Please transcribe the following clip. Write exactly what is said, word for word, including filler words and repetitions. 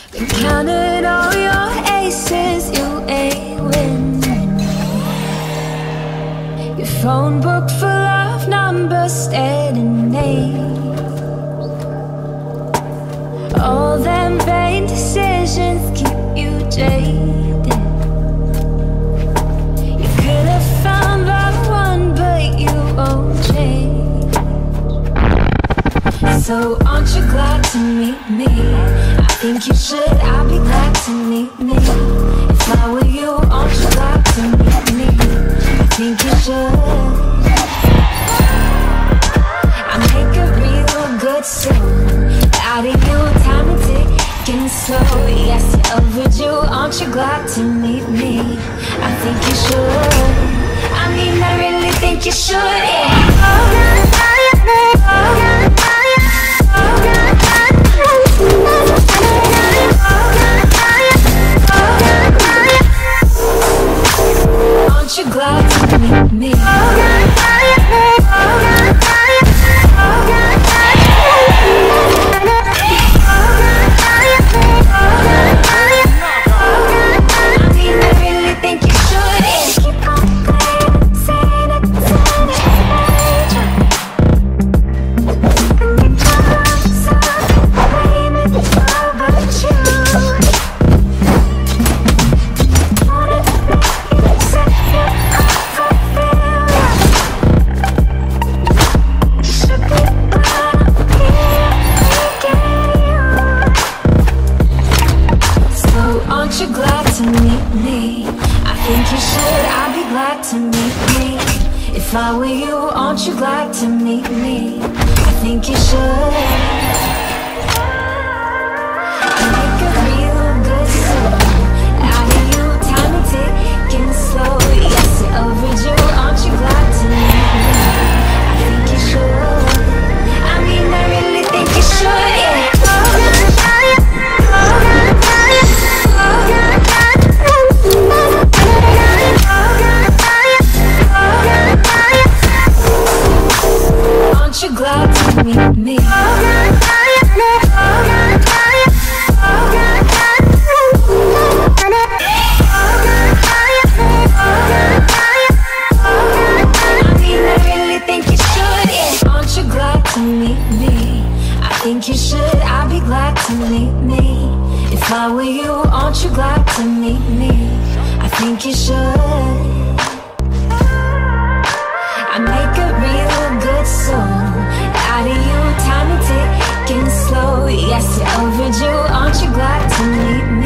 Been counting all your aces, you ain't winning. Your phone book full of numbers, staring names. All them vain decisions keep you jaded. You could have found that one, but you won't change. So aren't you glad to meet me? I think you should, I'll be glad to meet me. If I were you, aren't you glad to meet me? I think you should. I make a real good song out of you, time and ticking slow. Yes, you're overdue, aren't you glad to meet me? I think you should. I mean, I really think you should, yeah. Aren't you glad to meet me? Aren't you glad to meet me? I think you should, I'd be glad to meet me. If I were you, aren't you glad to meet me? I think you should. I make a real good song out of you, time and ticking slow. Yes, you're overdue, aren't you glad to meet me? I think you should. I mean, I really think you should, yeah. Aren't you glad to meet me? I mean, I really think you should, yeah. Aren't you glad to meet me? I think you should, I'd be glad to meet me. If I were you, aren't you glad to meet me? I think you should. I make a real good song out of you, time and ticking slow. Yes, you're overdue, aren't you glad to meet me?